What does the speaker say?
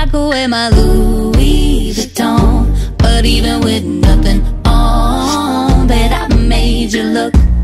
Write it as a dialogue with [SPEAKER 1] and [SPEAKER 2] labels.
[SPEAKER 1] I could wear my Louis Vuitton, but even with nothing on, bet I made you look